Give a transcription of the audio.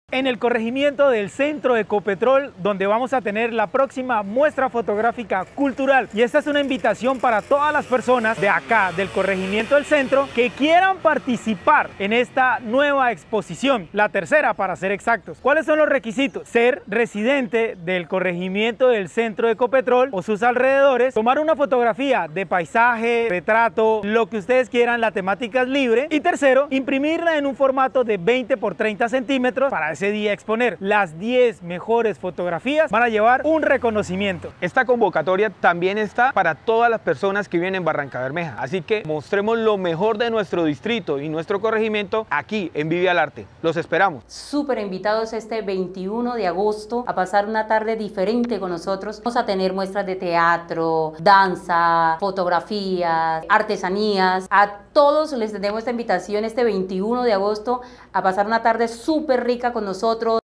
En el corregimiento del Centro Ecopetrol, donde vamos a tener la próxima muestra fotográfica cultural. Y esta es una invitación para todas las personas de acá, del corregimiento del centro, que quieran participar en esta nueva exposición, la tercera para ser exactos. ¿Cuáles son los requisitos? Ser residente del corregimiento del Centro Ecopetrol o sus alrededores, tomar una fotografía de paisaje, retrato, lo que ustedes quieran, la temática es libre. Y tercero, imprimirla en un formato de 20 por 30 centímetros para ese día exponer. Las 10 mejores fotografías van a llevar un reconocimiento. Esta convocatoria también está para todas las personas que viven en Barrancabermeja, así que mostremos lo mejor de nuestro distrito y nuestro corregimiento aquí en Vive al Arte. Los esperamos. Súper invitados este 21 de agosto a pasar una tarde diferente con nosotros. Vamos a tener muestras de teatro, danza, fotografías, artesanías. A todos les tenemos esta invitación este 21 de agosto a pasar una tarde súper rica con nosotros.